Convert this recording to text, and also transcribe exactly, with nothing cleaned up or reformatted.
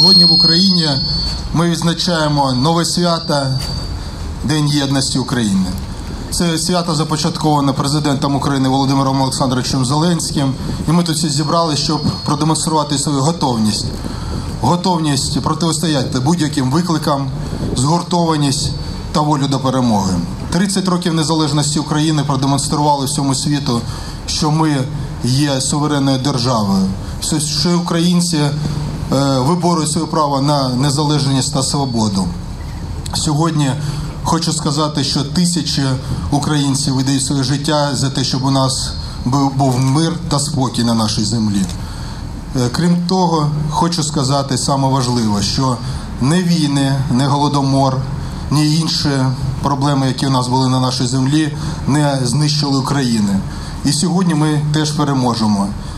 Сьогодні в Україні ми відзначаємо нове свято – День єдності України. Це свято започатковане президентом України Володимиром Олександровичем Зеленським. І ми тут всі зібралися, щоб продемонструвати свою готовність. Готовність протистояти будь-яким викликам, згуртованість та волю до перемоги. тридцять років незалежності України продемонстрували всьому світу, що ми є суверенною державою, що українці виборюють своє право на незалежність та свободу. Сьогодні хочу сказати, що тисячі українців видають своє життя за те, щоб у нас був мир та спокій на нашій землі. Крім того, хочу сказати саме важливе, що не війни, не голодомор, ні інші проблеми, які у нас були на нашій землі, не знищили України. І сьогодні ми теж переможемо.